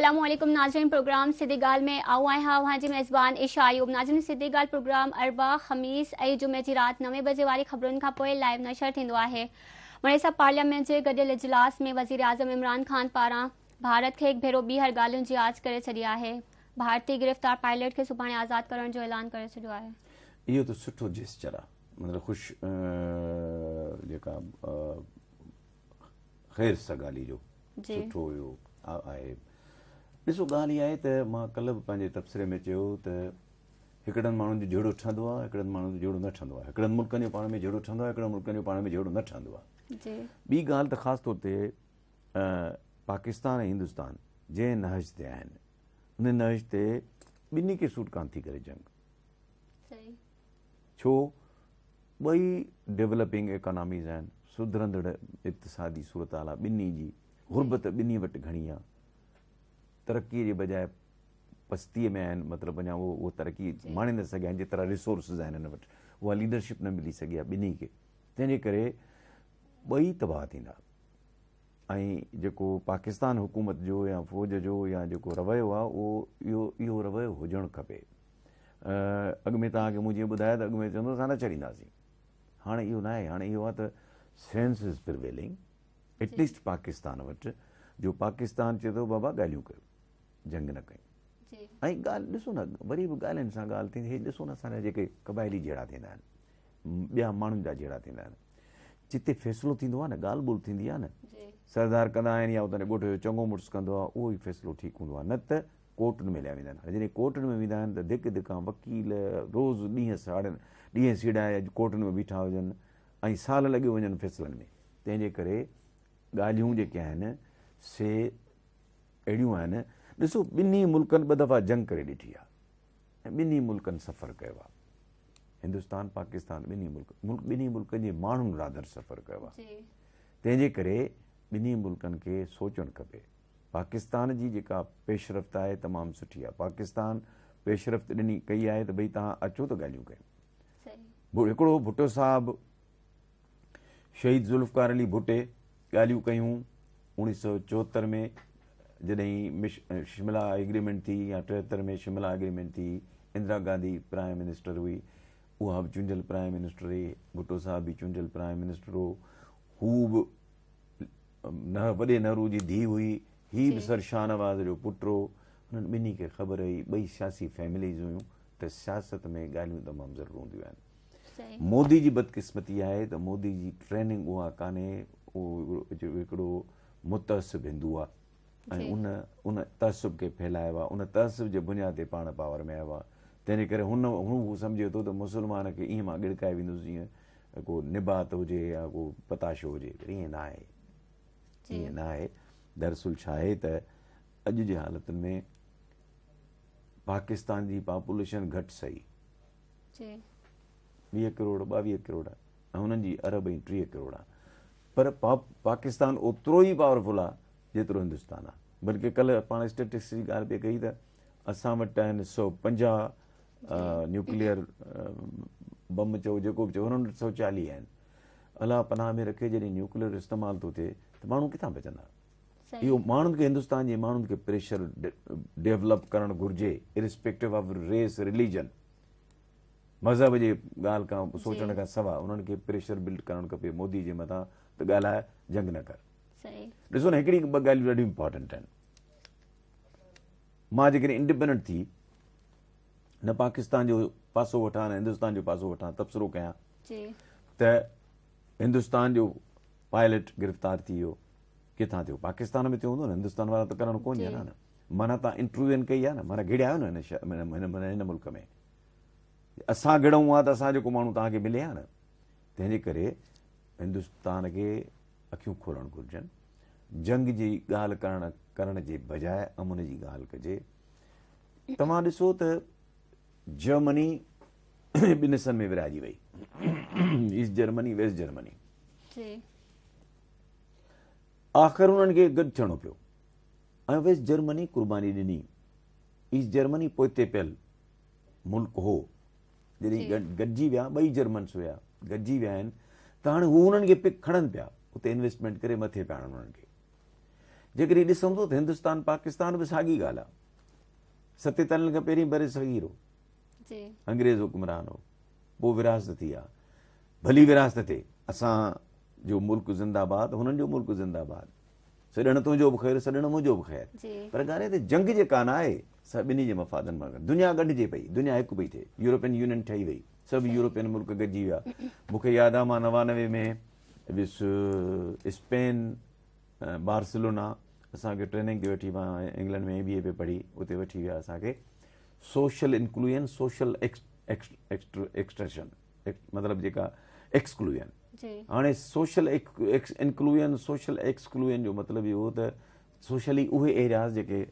अस्सलामुअलैकुम नाज़रीन, प्रोग्राम सिधी ॻाल्हि में आऊं आहियां वहाँ जी मेज़बान इशा आयूब। नाज़रीन, सिधी ॻाल्हि प्रोग्राम अरबा, ख़मीस ऐं जुमे जी राति 9 बजे वारी ख़बरुनि खां पोइ लाइव नशर थींदो आहे। मणिसा पार्लियामेंट जे गॾियल इजलास में वज़ीर आज़म इमरान ख़ान पारां भारत खे हिकु भेरो ॿीहर ॻाल्हियुनि जी आच करे छॾी आहे। भारतीय गिरफ़्तार पायलट खे सुभाणे आज़ादु करण जो ऐलान करे छॾियो आहे। इहो त सुठो जेस्चर आहे, मतिलबु ख़ुशि जेका ख़ैर सां ॻाल्हि जो सुठो इहो आहे। ॾिसो, ॻाल्हि इहा आहे त मां कल्ह बि पंहिंजे तबसरे में चयो त हिकिड़नि माण्हुनि जो जहिड़ो ठहंदो आहे, हिकिड़नि माण्हुनि जो जहिड़ो न ठहंदो आहे। हिकिड़नि मुल्कनि जो पाण में जहिड़ो ठहंदो आहे, हिकिड़नि मुल्कनि जो पाण में जहिड़ो न ठहंदो आहे। ॿी ॻाल्हि त ख़ासि तौर ते पाकिस्तान ऐं हिंदुस्तान जंहिं नहज ते आहिनि, उन नहज ते ॿिन्ही खे सूट कान थी करे जंग। छो? ॿई डेवलपिंग इकोनॉमीज़ आहिनि, सुधरंदड़ इक़्तिसादी सूरत हाल आहे, ॿिन्ही जी गुरबत ॿिन्ही वटि घणी आहे। तरक़ीअ जे बजाए पस्तीअ में आहिनि, मतिलबु अञा उहो तरक़ी माणे न सघिया आहिनि जेतिरा रिसोर्सिस आहिनि हिन वटि, उहा लीडरशिप न मिली सघी आहे ॿिन्ही खे। तंहिंजे करे ॿई तबाह थींदा। ऐं जेको पाकिस्तान हुकूमत जो या फ़ौज जो या जेको रवैयो आहे उहो इहो रवैयो हुजणु खपे। अॻु में तव्हांखे मूं जीअं ॿुधायो त अॻु में चवंदो असां न छॾींदासीं, हाणे इहो न आहे। हाणे इहो आहे त sense is prevailing at least Pakistan वटि, जो पाकिस्तान चए थो बाबा ॻाल्हियूं कयो, जंग न कयूं। ऐं ॻाल्हि ॾिसो न, वरी बि ॻाल्हियुनि सां ॻाल्हि थींदी। हे ॾिसो न, असांजा जेके क़बाइली जहिड़ा थींदा आहिनि, ॿिया माण्हुनि जा जहिड़ा थींदा आहिनि, जिते फ़ैसिलो थींदो आहे न, ॻाल्हि ॿोल्हि थींदी आहे न, सरदार कंदा आहिनि या उतां ॻोठ जो चङो मुड़ुसु कंदो आहे, उहो ई फ़ैसिलो ठीकु हूंदो आहे। न त कोर्टुनि में लिया वेंदा आहिनि। जॾहिं कोर्टुनि में वेंदा आहिनि त धिक धिका वकील रोज़ु ॾींहं सीड़ाए कोर्टुनि में बीठा हुजनि ऐं साल लॻी वञनि फ़ैसिलनि में। तंहिंजे करे ॻाल्हियूं जेके आहिनि से अहिड़ियूं आहिनि। ॾिसो, ॿिन्ही मुल्कनि ॿ दफ़ा जंग करे ॾिठी आहे ऐं ॿिन्ही मुल्कनि सफ़र कयो आहे। हिंदुस्तान पाकिस्तान ॿिन्ही मुल्कनि जे माण्हुनि रादर सफ़र कयो आहे। तंहिंजे करे ॿिन्ही मुल्कनि खे सोचणु खपे। पाकिस्तान जी जेका पेशरफ़्त आहे तमामु सुठी आहे। पाकिस्तान पेशरफ़्त कई आहे त भई तव्हां अचो त ॻाल्हियूं कयूं। हिकिड़ो भुट्टो साहिबु, शहीद ज़ुल्फ़कार अली भुट्टे ॻाल्हियूं कयूं 1974 में, जॾहिं शिमला एग्रीमेंट थी, या 73 में शिमला एग्रीमेंट थी। इंदिरा गांधी प्राइम मिनिस्टर हुई, उहा बि चूंडियल प्राइम मिनिस्टर हुई। भुट्टो साहिब बि चूंडियल प्राइम मिनिस्टर हो। हू बि वॾे नेहरू जी धीउ हुई, हीउ बि सर शाहनवाज़ जो पुटु हो। हुननि ॿिन्ही खे ख़बर हुई, ॿई सियासी फैमिलीज़ हुयूं, त सियासत में ॻाल्हियूं तमामु ज़रूरु हूंदियूं आहिनि। मोदी जी बदकिस्मती आहे त मोदी जी ट्रेनिंग उहा कान्हे, उहो हिकिड़ो मुतअसिब हिंदू आहे ऐं उन तअसुब खे फैलायो आहे। उन तअसुब जे बुनियाद ते पाण पावर में आयो आहे। तंहिंजे करे हू सम्झे थो त मुस्लमान खे ईअं मां गिड़काए वेंदुसि जीअं को निबात हुजे या को पताशो हुजे। ईअं न आहे, ईअं न आहे। दरअसल छा आहे त अॼु जे हालतुनि में पाकिस्तान जी पॉपुलेशन घटि सही 20 करोड़ 22 करोड़ ऐं हुननि जी अरब ऐं 30 करोड़ आहे। पर पाकिस्तान ओतिरो ई पावरफुल आहे जेतिरो हिंदुस्तान आहे। बल्कि कल्ह पाण स्टेटिस्टिक्स जी ॻाल्हि पई कई त असां वटि आहिनि 150 न्यूक्लियर बम चओ, जेको बि चओ, हुननि वटि 140 आहिनि। अलाह पनाह में रखे, जॾहिं न्यूक्लियर इस्तेमालु थो थिए त माण्हू किथां बचंदा? इहो माण्हुनि खे, हिंदुस्तान जे माण्हुनि खे प्रेशर डेवलप करणु घुरिजे, इरिस्पेक्टिव ऑफ रेस रिलीजन, मज़हब जे ॻाल्हि खां सोचण खां सवाइ उन्हनि खे प्रेशर बिल्ड करणु खपे मोदी जे मथां त ॻाल्हाए जंग न कर। ॾिसो न, हिकिड़ी ॿ ॻाल्हियूं ॾाढियूं इंपॉर्टेंट आहिनि। मां जेकॾहिं इंडिपेंडेंट थी न पाकिस्तान जो पासो वठां न हिंदुस्तान जो पासो वठां, तबसरो कयां त हिंदुस्तान जो पायलट गिरफ़्तार थी वियो, किथां थियो? पाकिस्तान में थियो हूंदो न, हिंदुस्तान वारा त करणु कोन ॾियनि न। माना तव्हां इंटरव्यून कई आहे न, माना घिड़िया आहियो न हिन मुल्क में। असां घिड़ऊं आहे त असां जेको माण्हू तव्हांखे मिले हा न। तंहिंजे करे हिंदुस्तान खे अखियूं खोलणु घुरिजनि। जंग जी ॻाल्हि करण जे बजाए अमुन जी ॻाल्हि कजे। तव्हां ॾिसो त जर्मनी ॿिनि हिसनि में विरहाइजी वई, ईस्ट जर्मनी वेस्ट जर्मनी। आख़िर उन्हनि खे गॾु थियणो पियो ऐं वेस्ट जर्मनी कुर्बानी ॾिनी। ईस्ट जर्मनी पोइते पियल मुल्क हो। जॾहिं गॾिजी विया, ॿई जर्मन्स हुया, गॾिजी विया आहिनि त हाणे हू हुननि खे पिक खणनि पिया, उते इन्वेस्टमेंट करे मथे पिया आणनि उन्हनि खे। जेकॾहिं ॾिसूं थो त हिंदुस्तान पाकिस्तान बि साॻी ॻाल्हि आहे। 47 खां पहिरीं बरे सग़ीर हो, अंग्रेज़ हुक्मरान हो, पोइ विरासत थी आहे, भली विरासत थिए, असांजो मुल्क ज़िंदाबाद, हुननि जो मुल्क ज़िंदाबाद, सॾण तुंहिंजो बि ख़ैरु, सॾण मुंहिंजो बि ख़ैरु। पर ॻाल्हि आहे त जंग जेका न आहे सा ॿिन्ही जे मफ़ादनि मां दुनिया गॾिजे पई, दुनिया हिकु पई थिए, यूरोपियन यूनियन ठही वई, सभु यूरोपियन मुल्क गॾिजी विया। मूंखे यादि आहे मां 99 में वियुसि स्पेन बार्सिलोना, असांखे ट्रेनिंग ते वठी, मां इंग्लैंड में MBA पे पढ़ी, उते वठी विया असांखे। सोशल इंक्लूजन, सोशल एक्सट्रेशन, मतिलबु जेका एक्सक्लूजन। हाणे सोशल इंक्लूजन, सोशल एक्सक्लूजन जो मतिलबु इहो हो त सोशली उहे एरियाज़ जेके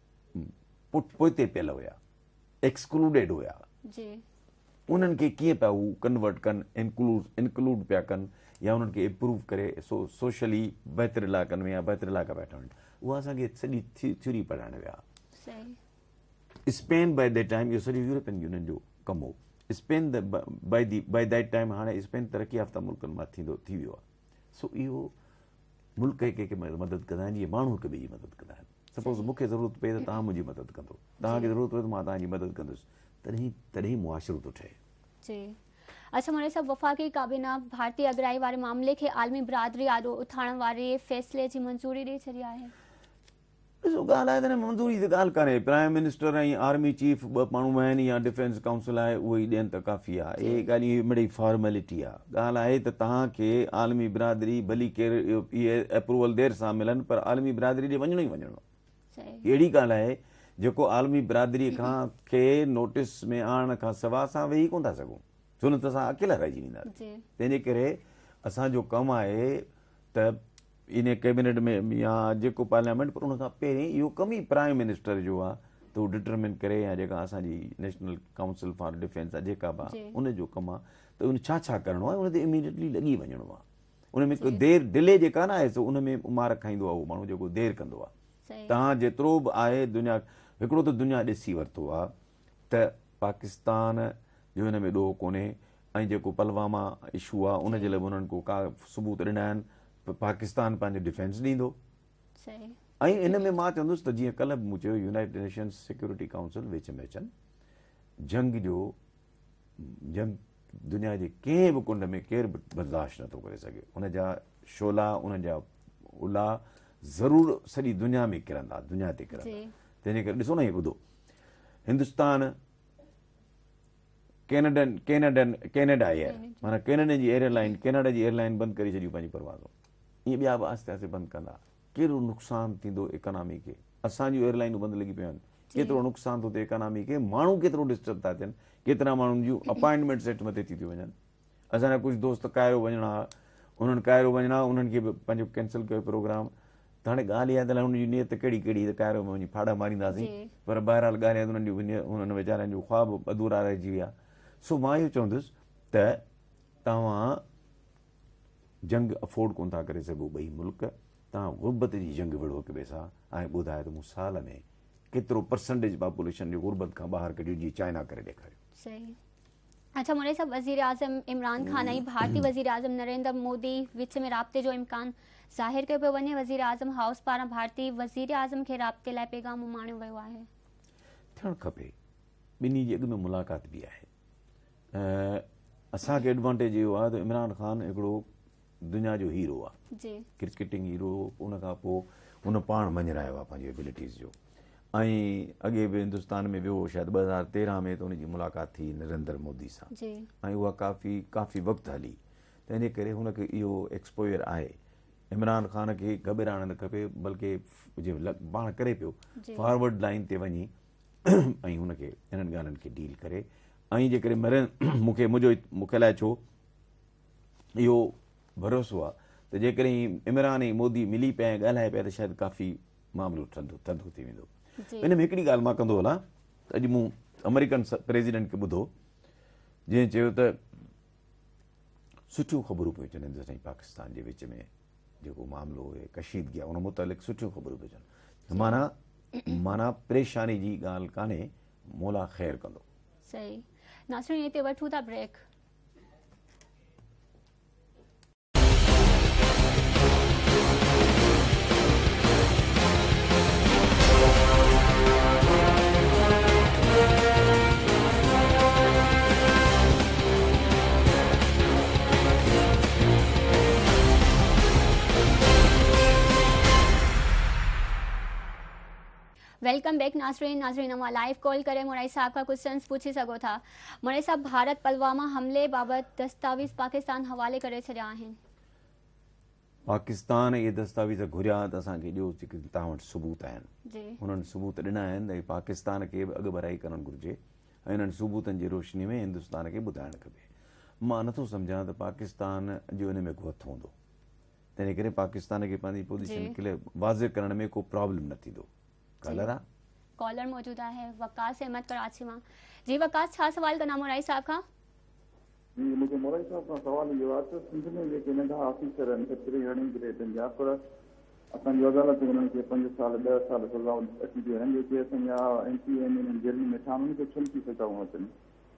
पोइते पियल हुया, एक्सक्लूडेड हुया, उन्हनि खे कीअं पिया हू कन्वर्ट कनि, इंक्लूड पिया कनि, या उन्हनि खे इम्प्रूव करे सोशली बहितर इलाइक़नि में या बहितर इलाइक़ा पिया ठहनि, उहा असांखे सॼी थ्योरी पढ़ाइण विया। स्पेन बाय दैट टाइम इहो सॼो यूरोपियन यूनियन जो कमु हो। स्पेन बाय दैट टाइम, हाणे स्पेन तरक़ी याफ़्ता मुल्कनि मां थी वियो आहे। सो इहो मुल्क हिकु मदद कंदा आहिनि, जीअं माण्हू हिक ॿिए जी मदद कंदा आहिनि। सपोज़ मूंखे ज़रूरत पए त तव्हां मुंहिंजी मदद कंदो, तव्हांखे ज़रूरत पए त मां तव्हांजी मदद कंदुसि, तॾहिं मुआशिरो थो ठहे। अच्छा मोने साहब, वफ़ाक़ी काबीना भारतीय अगराई वारे मामले खे आलमी बिरादरी आॾो उथारण वारे फ़ैसिले जी मंज़ूरी ॾेई छॾी आहे। ॾिसो, ॻाल्हि आहे त न, मंज़ूरी त ॻाल्हि कान्हे, प्राइम मिनिस्टर ऐं आर्मी चीफ ॿ माण्हू आहिनि, या डिफेंस काउंसिल आहे, उहे ई ॾियनि त काफ़ी आहे। इहे ॻाल्हि मिड़ई फॉर्मेलिटी आहे। ॻाल्हि आहे त तव्हांखे आलमी बिरादरी भली केरु इहे अप्रूवल देर सां मिलनि, पर आलमी बिरादरी ॾे वञिणो ई वञिणो आहे। अहिड़ी ॻाल्हि आहे जेको आलमी बिरादरी खां खे नोटिस में आणण खां सवाइ असां वेही कोन था सघूं, छो न त असां अकेला रहिजी वेंदासीं। तंहिंजे करे असांजो कमु आहे त इन कैबिनेट में या जेको पार्लियामेंट, पर उनखां पहिरीं इहो कमु ई प्राइम मिनिस्टर जो आहे त उहो डिटरमिन करे, या जेका असांजी नेशनल काउंसिल फॉर डिफेंस आहे जेका बि आहे, उनजो कमु आहे त उन छा छा करिणो आहे, उन ते इमीडिएटली लॻी वञिणो आहे। उन में को देरि डिले जेका न आहे, सो उन में मार खाईंदो आहे उहो माण्हू जेको देरि कंदो आहे। तव्हां जेतिरो बि आहे दुनिया, हिकिड़ो त दुनिया ॾिसी वरितो आहे त पाकिस्तान जो हिन में ॾोह कोन्हे, ऐं जेको पलवामा इशू आहे उनजे लाइ बि उन्हनि को का सबूत ॾिना आहिनि, पाकिस्तान पंहिंजो डिफेंस ॾींदो। ऐं इन में मां चवंदुसि त जीअं कल्ह बि मूं चयो, यूनाइटेड नेशंस सिक्योरिटी काउंसिल विच में अचनि, जंग दुनिया जे कंहिं बि कुंड में केरु बि बर्दाश्त नथो करे सघे। उनजा शोला, उनजा उला ज़रूरु सॼी दुनिया में किरंदा, दुनिया ते किरंदा। तंहिंजे करे ॾिसो न, इहे ॿुधो, हिंदुस्तान कैनेडा एयर, माना कैनेडा जी एयरलाइन बंदि करे छॾियूं पंहिंजी परवाज़ूं। ईअं ॿिया बि आहिस्ते आहिस्ते बंदि कंदा। केतिरो नुक़सानु थींदो इकोनॉमी खे, असांजूं एयरलाइनूं बंदि लॻी पियूं आहिनि, केतिरो नुक़सानु थो थिए इकोनॉमी खे, माण्हू केतिरो डिस्टर्ब था थियनि, केतिरा माण्हुनि जूं अपॉइंटमेंट सेट मथे थी थियूं वञनि। असांजा कुझु दोस्त कायरो वञणा, उन्हनि खे बि पंहिंजो कैंसिल कयो प्रोग्राम। त हाणे ॻाल्हि इहा त हुनजी नियत कहिड़ी त कायरो में वञी फाड़ा मारींदासीं, पर बहरहाल ॻाल्हि आहे उन्हनि वीचारनि जो ख़्वाब अधूरा रहिजी विया। सो मां इहो चवंदुसि त तव्हां जंग अफोर्ड कोन था करे सघो, ॿई मुल्क, तव्हां गुरबत जी जंग विढ़ो हिक ॿिए सां। ऐं ॿुधाए त मूं साल में केतिरो परसेंटेज पॉपुलेशन जो गुरबत खां ॿाहिरि कढियो, जीअं चाइना करे ॾेखारियो। अच्छा मोने साहब, वज़ीर आज़म इमरान खान ऐं भारतीय वज़ीर आज़म नरेंद्र मोदी विच में राब्ते जो इम्कान ज़ाहिर कयो पियो वञे। वज़ीर आज़म हाउस पारां भारतीय वज़ीर आज़म खे राब्ते लाइ पैगाम माणियो वियो आहे। थियणु खपे, ॿिन्ही जे अॻु में मुलाक़ात बि आहे। असांखे एडवांटेज इहो आहे त इमरान ख़ान हिकिड़ो दुनिया जो हीरो आहे, क्रिकेटिंग हीरो। उनखां पोइ उन पाण मञरायो आहे पंहिंजी एबिलिटीज़ जो, ऐं अॻे बि हिंदुस्तान में वियो शायदि 2013 में, त उनजी मुलाक़ात थी नरेंद्र मोदी सां, ऐं उहा काफ़ी वक़्तु हली। तंहिंजे करे हुनखे इहो एक्सपोयर आहे। इमरान ख़ान खे घबराइणु न खपे, बल्कि पाण करे पियो फॉरवर्ड लाइन ते वञी ऐं हुनखे इन्हनि ॻाल्हियुनि खे डील करे। ऐं जेकॾहिं मूंखे लाइ छो इहो भरोसो आहे त जेकॾहिं इमरान ऐं मोदी मिली पिया ऐं ॻाल्हाए पिया, त शायदि काफ़ी मामिलो थधो थी वेंदो। इन में हिकिड़ी ॻाल्हि मां कंदो हलां, अॼु मूं अमेरिकन प्रेसिडेंट खे ॿुधो, जंहिं चयो त सुठियूं ख़बरूं पियूं अचनि हिंदुस्तान ऐं पाकिस्तान जे विच में जेको मामिलो आहे, कशीदगी आहे, उन मुतालिक़ सुठियूं ख़बरूं पियूं अचनि। माना परेशानी जी ॻाल्हि कान्हे, मौला ख़ैर कंदो। सही नासरीन, हिते वठूं था ब्रेक। वेलकम बैक नाज़रीन अवां लाइव कॉल करे मुराई साहब का क्वेश्चंस पूछी सघो था। मुराई साहब, भारत पुलवामा हमले बाबति दस्तावेज़ पाकिस्तान हवाले करे छॾिया आहिनि। पाकिस्तान इहे दस्तावेज़ घुरिया त असांखे ॾियो जेके तव्हां वटि सबूत आहिनि। जी हुननि सबूत ॾिना आहिनि त पाकिस्तान खे बि अॻु भराई करणु घुरिजे ऐं हिननि सबूतनि जी रोशनी में हिंदुस्तान खे ॿुधाइणु खपे। मां नथो सम्झां त पाकिस्तान जो इन में को हथु हूंदो, तंहिं करे पाकिस्तान खे पंहिंजी पोज़ीशन क्लियर वाज़िह करण में को प्रॉब्लम न थींदो। कॉलर मौजूद है वकास अहमद कराची में। जी वकास, छा सवाल करना मुराई साहब का? जी मुझे मुराई साहब का सवाल ये है तो सिंध में ये नंढा ऑफिसर आहिनि कचरे घणी ग्रेडनि जा पर असांजी अदालत उन्हनि खे 5 साल 10 साल सज़ा अची थियूं आहिनि जेके असांजा एमपी आहिनि जेल में वेठा उन्हनि खे छुन थी सज़ाऊं अचनि।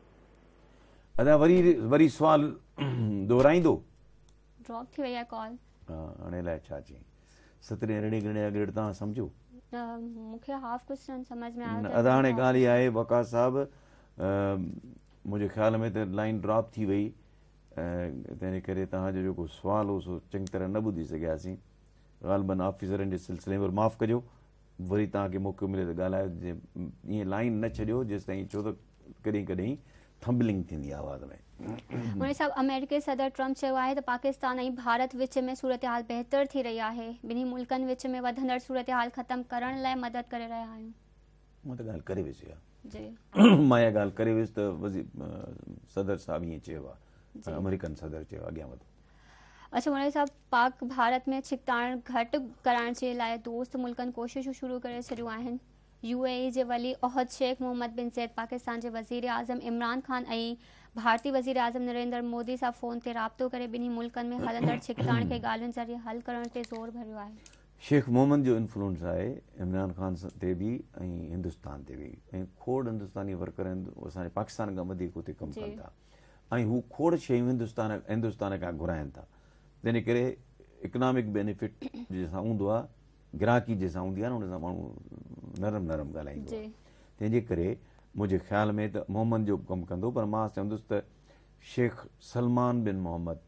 अदा वरी सुवाल दोहराईंदो? ड्रॉप थी वई आहे कॉल। हाणे लाइ छा चई 17 अरिड़हं ग्रेड ग्रेड तव्हां सम्झो? मूंखे हाफ क्वेश्चन समझ में आयो। अदा हाणे ॻाल्हि इहा आहे वकास साहब, मुंहिंजे ख़्याल में त लाइन ड्रॉप थी वई, तंहिं करे तव्हांजो जेको सुवाल हो सो चङी तरह न ॿुधी सघियासीं। ग़ालिबन ऑफिसरनि जे सिलसिले में माफ़ कजो, वरी तव्हांखे मौक़ो मिले त ॻाल्हायो। ईअं लाइन न छॾियो जेसि ताईं, छो त कॾहिं कॾहिं थंबलिंग थींदी आहे आवाज़ में। मुराई साहब, अमेरिकी सदर ट्रम्प चयो आहे त पाकिस्तान ऐं भारत विच में सूरत हाल बहितर थी रही आहे। ॿिन्ही मुल्कनि विच में वधंदड़ सूरत हाल ख़तमु करण लाइ मदद करे रहिया आहियूं। मां त ॻाल्हि करे वियुसि जी मां इहा ॻाल्हि करे वियुसि त सदर साहिबु ईअं चयो आहे, अमेरिकन सदर चयो अॻियां वधो। अच्छा मुराई साहब, पाक भारत में छिकताण घटि करण जे लाइ दोस्त मुल्कनि कोशिशूं शुरू करे छॾियूं आहिनि। यूएई जे वली ओहद Sheikh Mohammed bin Zayed Pakistan जे वज़ीर आज़म इमरान खान ऐं भारतीय वज़ीर आज़म नरेंद्र मोदी सां फ़ोन ते राब्तो करे ॿिन्ही मुल्कनि में हलंदड़ छिकताण खे ॻाल्हियुनि ज़रिए हल करण ते ज़ोर भरियो आहे। शेख मोहम्मद जो इन्फ्लुएंस आहे इमरान खान ते बि ऐं हिंदुस्तान ते बि, ऐं खोड़ हिंदुस्तानी वर्कर असांजे पाकिस्तान खां वधीक हुते कमु कनि था ऐं हू खोड़ शयूं हिंदुस्तान खां घुराइनि था। तंहिं करे इकनॉमिक बेनिफिट जंहिंसां हूंदो आहे, ग्राहकी जंहिंसां हूंदी आहे न, उन सां माण्हू नरम नरम ॻाल्हाईंदो आहे। तंहिंजे करे मुंहिंजे ख़्याल में त मोहम्मद जो कमु कंदो, पर मां चवंदुसि त शेख सलमान बिन मोहम्मद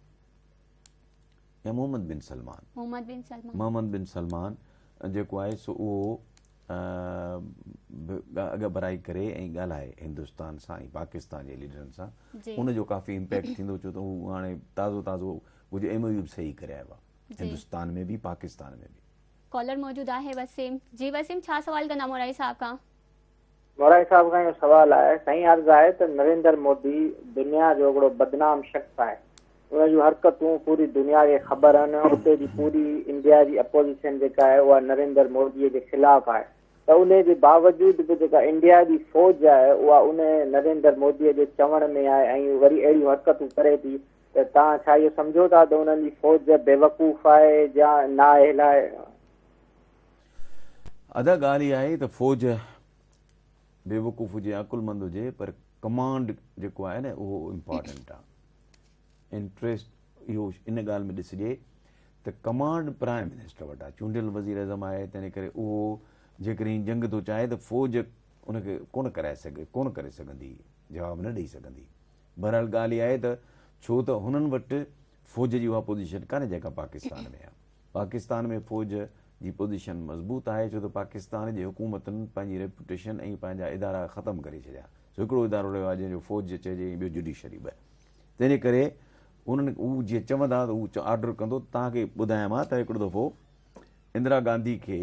या मोहम्मद बिन सलमान जेको आहे सो उहो अॻ भराई करे ऐं ॻाल्हाए हिंदुस्तान सां ऐं पाकिस्तान जे लीडरनि सां, उनजो काफ़ी इम्पैक्ट थींदो। छो त हू हाणे ताज़ो कुझु MOU सही करे आयो आहे, हिंदुस्तान में बि पाकिस्तान में बि। कॉलर मौजूद आहे वसीम। जी वसीम, छा सवाल कंदा मुराई साहब का? मुराई साहब का इहो सवाल आहे, साईं अर्ज़ आहे त नरेंद्र मोदी दुनिया जो हिकिड़ो बदनाम शख़्स आहे। उन जूं हरकतूं पूरी दुनिया खे ख़बर आहिनि। उते जी पूरी इंडिया जी अपोजिशन जेका आहे उहा नरेंद्र मोदीअ जे ख़िलाफ़ आहे, त उन जे बावजूद बि जेका इंडिया जी फ़ौज आहे उहा उन नरेंद्र मोदीअ जे चवण में आहे ऐं वरी अहिड़ियूं हरकतूं करे थी त तव्हां छा इहो सम्झो था त उन्हनि जी फ़ौज बेवकूफ़ आहे या न आहे? लाइ अदा ॻाल्हि इहा आहे त फ़ौज बेवकूफ़ हुजे, अकुलमंद हुजे, पर कमांड जेको आहे न उहो इम्पॉर्टेंट आहे। इंट्रस्ट इहो इन ॻाल्हि में ॾिसिजे त कमांड प्राइम मिनिस्टर वटि आहे, चूंडियल वज़ीर आज़म आहे। तंहिं करे उहो जेकॾहिं जंग थो चाहे त फ़ौज उनखे कोन करे सघंदी, जवाबु न ॾेई सघंदी। बहरहाल ॻाल्हि इहा आहे त छो त हुननि वटि फ़ौज जी उहा पोज़ीशन कान्हे जेका पाकिस्तान में आहे। पाकिस्तान में फ़ौज जी पोज़ीशन मज़बूत आहे, छो त पाकिस्तान जी हुकूमतुनि पंहिंजी रेपुटेशन ऐं पंहिंजा इदारा ख़तमु करे छॾिया। हिकिड़ो इदारो रहियो आहे जंहिंजो फ़ौज चइजे, ॿियो जुडिशरी ॿ। तंहिं करे उन्हनि हू जीअं चवंदा त हू ऑर्डर कंदो। तव्हांखे ॿुधायां मां त हिकिड़ो दफ़ो इंदिरा गांधी खे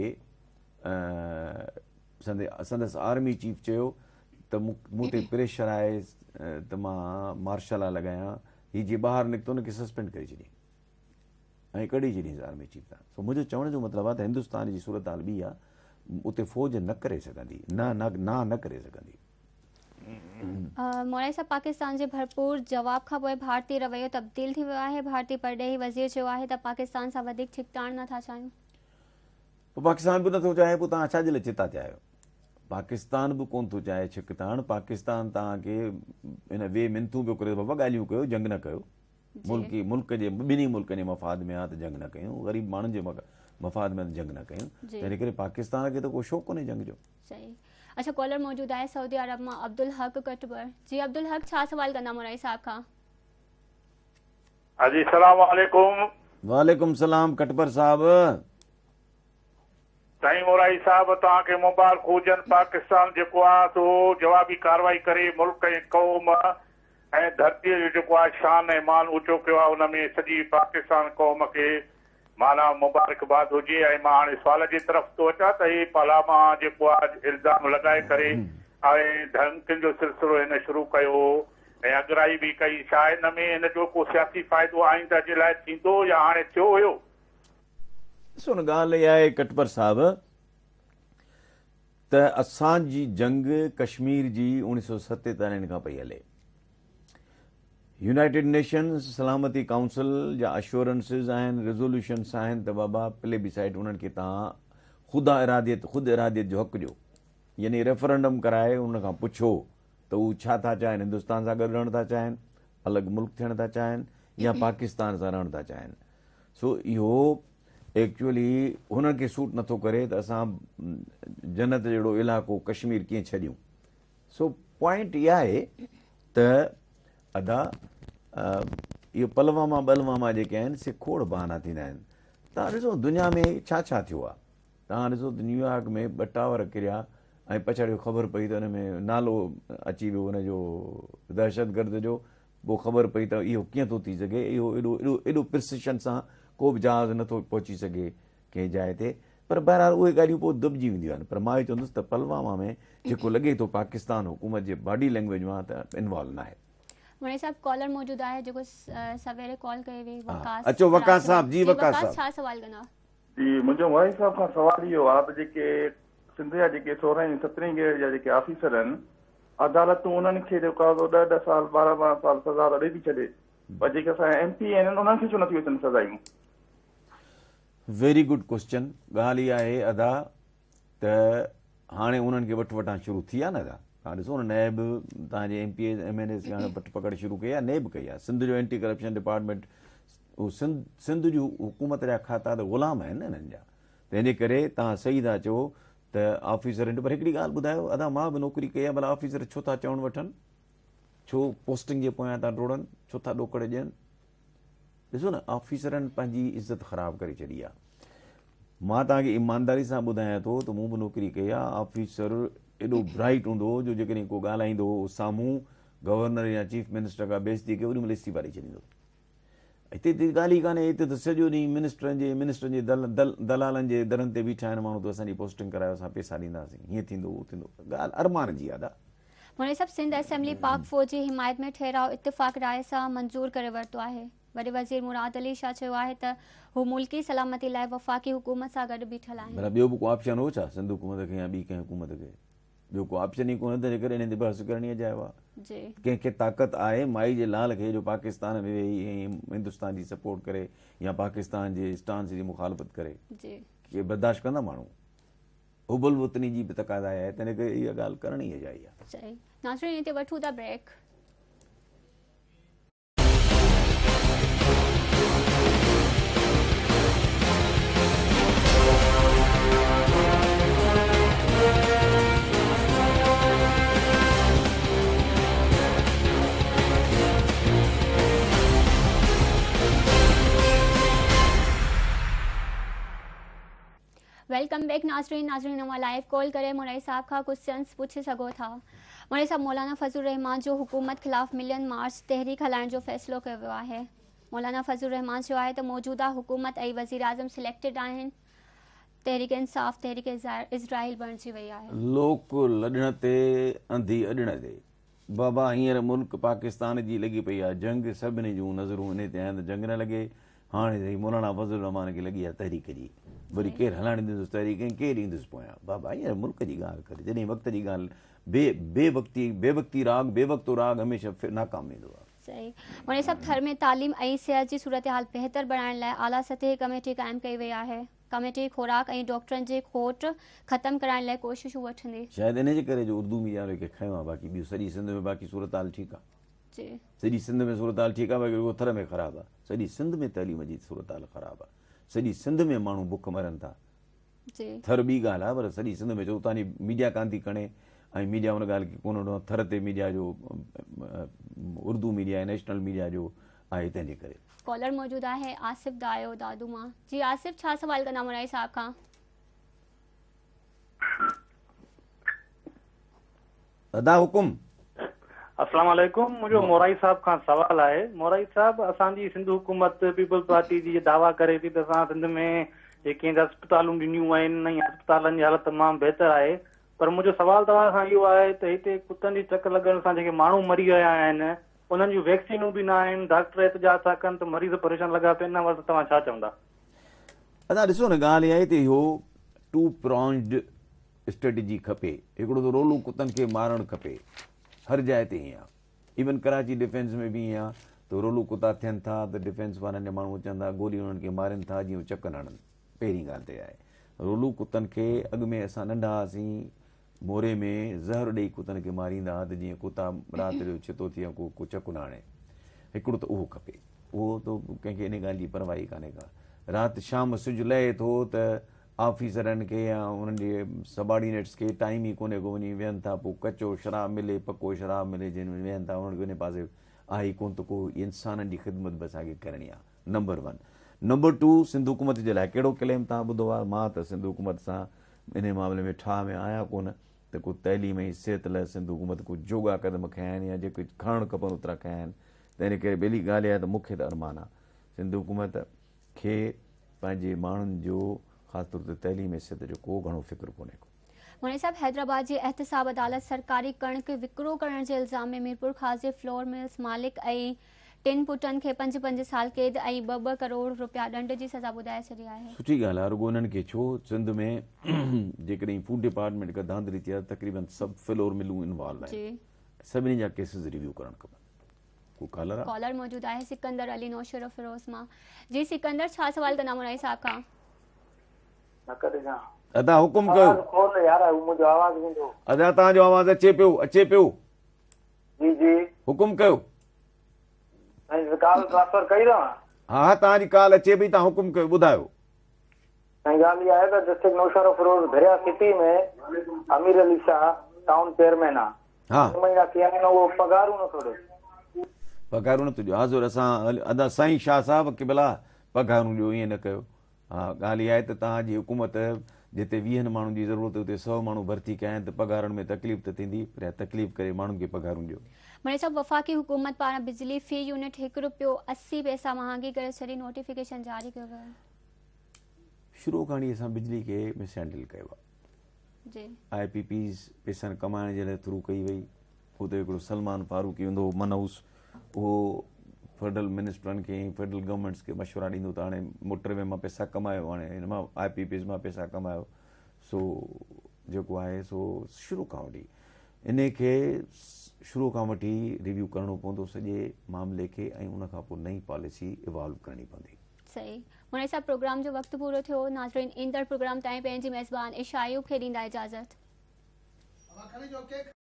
संदसि आर्मी चीफ चयो त मूं ते प्रेशर आहे त मां मार्शल लॉ लॻायां। हीअ जीअं ॿाहिरि निकितो हुनखे सस्पेंड करे छॾी ऐं कढी छॾींसि आर्मी चीफ तां। सो मुंहिंजो चवण जो मतिलबु आहे त हिंदुस्तान जी सूरत हाल ॿी आहे, उते फ़ौज न करे सघंदी, न करे सघंदी। मौलाना साहब, पाकिस्तान जे भरपूर जवाब खां पोइ भारतीय रवैयो तब्दील थी वियो आहे। भारतीय परॾेही वज़ीर चयो आहे त पाकिस्तान सां वधीक छिकताण नथा चाहियूं। पोइ पाकिस्तान बि नथो चाहे, पोइ तव्हां छाजे लाइ चिता थिया आहियो? पाकिस्तान बि कोन थो चाहे छिकताण। पाकिस्तान तव्हांखे इन वे मिनतूं पियो करे, बाबा ॻाल्हियूं कयो, जंग न कयो। मुल्क जे ॿिन्ही मुल्कनि जे मफ़ाद में आहे त जंग न कयूं, ग़रीब माण्हुनि जे मफ़ाद में जंग न कयूं। तंहिं करे पाकिस्तान खे त को शौक़ु कोन्हे जंग जो। सही। अच्छा, कॉलर मौजूद आहे सऊदी अरब में अब्दुल हक कटबर। जी अब्दुल हक, छा सवाल कंदा मुराई साहब का? जी सलाम वालेकुम। वालेकुम सलाम कटबर साहब। साईं मोराई साहब तव्हांखे मुबारक हुजनि। पाकिस्तान जेको आहे सो जवाबी कार्रवाई करे मुल्क ऐं क़ौम ऐं धरतीअ जो जेको आहे शान ऐं मान ऊचो कयो आहे, हुन में सॼी पाकिस्तान क़ौम खे माना मुबारकबाद हुजे। ऐं मां हाणे सुवाल जी तरफ़ थो अचां त हीउ पलामा जेको आहे इल्ज़ाम लॻाए करे ऐं धमकियुनि जो सिलसिलो हिन शुरू कयो ऐं अगराई बि कई, छा हिन में हिन जो को सियासी फ़ाइदो आईंदा जे लाइ थींदो या हाणे थियो हुयो? ॾिसो न, ॻाल्हि इहा आहे कटपर साहिब त असांजी जंग कश्मीर जी 1947 खां पई हले। यूनाइटेड नेशंस सलामती काउंसिल जा अश्योरेंसिस आहिनि, रेज़ोल्यूशन्स आहिनि त बाबा प्लेबिसाइड उन्हनि खे तव्हां ख़ुदि इरादियत जो हक़ ॾियो, यानी रेफरेंडम कराए उन खां पुछो त उहे छा था चाहिनि, हिंदुस्तान सां गॾु रहणु था चाहिनि, अलॻि मुल्क थियणु था चाहिनि या पाकिस्तान सां रहणु था चाहिनि। सो इहो एक्चुअली हुननि खे सूट नथो करे त असां जन्नत जहिड़ो इलाइक़ो कश्मीर कीअं छॾियूं। सो पॉइंट इहा आहे त अदा इहो पलवामा बलवामा जेके आहिनि से खोड़ बहाना थींदा आहिनि। तव्हां ॾिसो दुनिया में छा छा थियो आहे। तव्हां ॾिसो त न्यूयॉर्क में 2 टावर किरिया ऐं पछाड़ियो ख़बर पई त हुन में नालो अची वियो हुनजो दहशतगर्द जो, पोइ ख़बर पई त इहो कीअं थो थी सघे, इहो एॾो प्रिसिशन सां को बि जहाज़ नथो पहुची सघे कंहिं जाइ ते। पर बहरहाल उहे ॻाल्हियूं पोइ दॿिजी वेंदियूं आहिनि। पर मां इहो चवंदुसि त पलवामा में जेको लॻे थो पाकिस्तान हुकूमत जे बॉडी लैंग्वेज मां त इन्वॉल्व न आहे। मोरे साहब कॉलर मौजूद आहे जेको सवेरे कॉल कई हुई, वकास। अचो वकास साहब जी। वकास साहब छा सवाल कंदा? जी मुंहिंजो मोराई साहब खां सवाल इहो आहे त जेके सिंध जा जेके 16 ऐं 17 ग्रेड जा जेके ऑफिसर आहिनि, अदालतूं उन्हनि खे जेको आहे 10-10 साल 12-12 साल सज़ा ॾेई थी छॾे, पर जेके असांजा MP आहिनि उन्हनि खे छो नथियूं अचनि सज़ायूं? Very good question. ॻाल्हि इहा आहे अदा त हाणे उन्हनि खे वठि वठां शुरू थी आहे न अदा। तव्हां ॾिसो न, नैब तव्हांजे MPs MNAs खे हाणे वठि पकड़ शुरू कई आहे, नैब कई आहे। सिंध जो एंटी करप्शन डिपार्टमेंट, उहो सिंध जूं हुकूमत जा खाता त ग़ुलाम आहिनि न हिननि जा। तंहिंजे करे तव्हां सही था चओ त ऑफिसरनि। पर हिकिड़ी ॻाल्हि ॿुधायो अदा, मां बि नौकिरी कई आहे, भला ऑफिसर छो था चवणु वठनि, छो पोस्टिंग जे पोयां था डोड़नि, छो था ॾोकड़ ॾियनि? ॾिसो न, ऑफिसरनि पंहिंजी इज़त ख़राबु करे छॾी आहे। मां तव्हांखे ईमानदारी सां ॿुधायां थो त मूं बि नौकिरी कई आहे। ऑफिसर एॾो ब्राइट हूंदो हो जो जेकॾहिं को ॻाल्हाईंदो हो साम्हूं गवर्नर या चीफ मिनिस्टर खां बेइज़ती कयो, ओॾी महिल इस्तीफ़ा ॾेई छॾींदो। हिते त ॻाल्हि ई कान्हे, हिते त सॼो ॾींहुं मिनिस्टरनि जे दलालनि जे दरनि ते बीठा आहिनि माण्हू, त असांजी पोस्टिंग करायो, असां पैसा ॾींदासीं, हीअं थींदो उहो थींदो। ॻाल्हि अरमान जी आहे। मोरे साहब सिंध असेंबली पाक फ़ौज जी हिमायत में ठहराव इत्तेफ़ाक़ राय सां मंज़ूर करे वरितो आहे। वॾे वज़ीर मुराद अली शाह चयो आहे त हू मुल्की सलामती लाइ वफ़ाक़ी हुकूमत सां गॾु बीठल आहिनि। ॿियो बि को ऑप्शन हो छा सिंध हुकूमत खे या ॿी कंहिं हुकूमत खे? ॿियो को ऑप्शन ई कोन्हे, तंहिंजे करे हिन ते बहस करणु जाइज़ आहे। कंहिंखे ताक़त आहे माई जे लाल खे जो पाकिस्तान में वेही हिंदुस्तान जी सपोर्ट करे या पाकिस्तान जे स्टांस जी मुखालफ़त करे, के बर्दाश्त कंदा माण्हू? हुबल वतनी जी बि तक़ाज़ा आहे, तंहिंजे करे इहा ॻाल्हि करणी ई जाइज़ आहे। नाज़रीन, हिते वठूं था ब्रेक। वेलकम बैक नाज़रीन नवां लाइव कॉल करे मोराई साहब का क्वेश्चंस पूछे सघो था। मोराई साहब, मौलाना फज़लुर रहमान जो हुकूमत ख़िलाफ़ मिलियन मार्च तहरीक हलाइण जो फ़ैसिलो कयो वियो आहे। मौलाना फज़लुर रहमान चयो आहे त मौजूदा हुकूमत ऐं वज़ीर आज़म सिलेक्टेड आहिनि, तहरीक इंसाफ़ तहरीक इज़राइल बणिजी वई आहे। लोक लॾण ते अंधी अॾण ते बाबा, हींअर मुल्क पाकिस्तान जी लॻी पई आहे जंग, सभिनी जूं नज़रूं इन ते आहिनि, जंग न लॻे। हाणे मौलाना फज़लुर रहमान खे लॻी आहे तहरीक जी, वरी केरु हलाइण ॾींदुसि तहरीक, केरु ईंदुसि पोयां? बाबा हींअर मुल्क जी ॻाल्हि करे, जॾहिं वक़्त जी ॻाल्हि, बेवक़्तो राग हमेशह नाकाम वेंदो आहे। सही। मोने साहब, थर में तालीम ऐं सिहत जी सूरत हाल बेहतर बनाइण लाइ आला सतही कमेटी क़ाइमु कई वई आहे। कमेटी खुराक ऐं डॉक्टरनि जी खोट ख़तमु कराइण लाइ कोशिशूं वठंदी। शायदि इन जे करे जो उर्दू मीडिया खे खयो आहे। बाक़ी ॿियो सॼी सिंध में बाक़ी सूरत हाल ठीकु आहे। सॼी सिंध में सूरत हाल ठीकु आहे, बाक़ी रुॻो थर में ख़राबु आहे। सॼी सिंध में तइलीम जी सूरत हाल ख़राबु आहे। सॼी सिंध में माण्हू बुख मरनि था। थर ॿी ॻाल्हि आहे, पर सॼी सिंध में जो तव्हांजी मीडिया कान थी खणे ऐं मीडिया हुन ॻाल्हि खे कोन वठो, थर ते मीडिया जो उर्दू मीडिया नेशनल मीडिया जो आहे, तंहिंजे करे। कॉलर मौजूद आहे आसिफ दायो दादू मां। जी आसिफ, छा सवाल कंदा मोराई साहब खां? अदा हुकुम। अस्सलाम वालेकुम। मुझे मोराई साहब का सवाल है। मोराई साहब, असांजी सिंध हुकूमत पीपल्स पार्टी जी दावा करे थी त असां सिंध में जेके अस्पतालूं ॾिनियूं आहिनि ऐं अस्पतालनि जी हालत तमामु बहितर आहे, पर मुंहिंजो सवाल तव्हां खां इहो आहे त हिते कुतनि जी चक लॻण सां जेके माण्हू मरी रहिया आहिनि उन्हनि जूं वैक्सीनूं बि न आहिनि, डॉक्टर एहतिजाज था कनि त मरीज़ परेशान लॻा पिया आहिनि, वटि तव्हां छा चवंदा? अदा ॾिसो न, ॻाल्हि इहा आहे त इहो 2 pronged स्ट्रेटजी खपे। हिकिड़ो त रोलू कुतनि खे मारणु खपे, हर जाइ ते ईअं आहे। इवन कराची डिफेंस में बि ईअं आहे त रोलू कुता थियनि था त डिफेंस वारनि जा माण्हू अचनि था, गोली उन्हनि खे मारनि था जीअं चक न हणनि। पहिरीं ॻाल्हि त आहे रोलू कुतनि खे अॻु में असां नंढा हुआसीं, मोरे में ज़हर ॾेई कुतनि खे मारींदा हुआ त जीअं कुता राति जो छितो थिए को चकु न हणे। हिकिड़ो त उहो खपे, उहो त कंहिंखे इन ॻाल्हि जी परवाही कान्हे का। राति शाम सिजु लहे थो त ऑफिसरनि खे या उन्हनि जे सबॉर्डिनेट्स खे टाइम ई कोन्हे को, वञी वेहनि था, पोइ कचो शराब मिले, पको शराब मिले, जिन में वेहनि था, उन्हनि खे उन पासे आहे ई कोन त को इंसाननि जी ख़िदमत बि असांखे करणी आहे। नंबर 1। नंबर 2, सिंध हुकूमत जे लाइ कहिड़ो क्लेम तव्हां ॿुधो आहे? मां त सिंध हुकूमत सां इन मामले में ठाह में आहियां कोन त को तइलीम ऐं सिहत लाइ सिंध हुकूमत को जोगा क़दम खयां आहिनि या जेके खणणु खपनि ओतिरा खयां आहिनि। त इन करे ॿिली ॻाल्हि आहे त मूंखे त अरमान आहे सिंध हुकूमत खे पंहिंजे माण्हुनि जो ख़ासि तौर ते तइलीम ऐं सिहत जो को घणो फ़िक्र कोन्हे को। मोनी साहब, हैदराबाद जी एहतसाब अदालत सरकारी कणक विकिरो करण जे इल्ज़ाम में मीरपुर ख़ास जे फ्लोर मिल्स मालिक ऐं 3 पुटनि खे 5-5 साल कैद ऐं 2-2 करोड़ रुपया ॾंड जी सज़ा ॿुधाए छॾी आहे। सुठी ॻाल्हि आहे। रुॻो उन्हनि खे छो, सिंध में जेकॾहिं फूड डिपार्टमेंट खां धांधली थी आहे तक़रीबन सभु फ्लोर मिलूं इन्वॉल्व आहिनि, सभिनी जा केसिस रिव्यू करणु खपनि। को कॉलर मौजूद आहे सिकंदर अली नौशर फिरोज मां। जी सिकंदर, छा सवाल कंदा मोराई साहब खां? अदा हुकुम कयो। अदा तव्हांजो आवाज़ अचे पियो। जी जी हुकुम कयो। कॉल ट्रांसफर कई रहां। हा तव्हांजी कॉल अचे पई, तव्हां हुकुम कयो, ॿुधायो। ॻाल्हि इहा आहे त डिस्ट्रिक्ट नौशर फिरोज दरिया सिटी में अमीर अली शाह टाउन चेयरमैन आहे। हा महीना थी विया आहिनि, उहो पगारूं नथो ॾे। पगारूं नथो ॾियो? हाज़ुर असां अदा साईं शाह साहब के भला पगारूं ॾियो, ईअं न कयो। हा ॻाल्हि इहा आहे त तव्हांजी हुकूमत जिते 20 माण्हुनि जी ज़रूरत उते 100 माण्हू भर्ती कया आहिनि त पगारनि में तकलीफ़ त थींदी, पर तकलीफ़ करे माण्हुनि खे पगारूं ॾियो। मोनी साहब, वफ़ाक़ी हुकूमत पारां बिजली फी यूनिट ₹1.80 महांगी करे छॾी, नोटिफिकेशन जारी कयो वियो। शुरू खां ई असां बिजली खे मिसहैंडल कयो आहे। IPPs पैसा कमाइण जे लाइ थ्रू कई वई। हुते हिकिड़ो सलमान फारूकी हूंदो मनहूस, उहो फेडरल मिनिस्टरनि खे फेडरल गवर्नमेंट्स खे मशवरा ॾींदो त हाणे मोटरवे मां पैसा कमायो, हाणे हिन मां IPPs मां पैसा कमायो। सो जेको आहे सो शुरू खां वठी इन खे शुरू खां वठी रिव्यू करणो पवंदो सॼे मामले खे, ऐं उन खां पोइ नई पॉलिसी इवॉल्व करणी पवंदी। सही। मोनी साहब, प्रोग्राम जो वक़्तु पूरो थियो। नाज़रीन, ईंदड़ प्रोग्राम ताईं पंहिंजी मेज़बान इशा अयूब खे ॾींदा इजाज़त।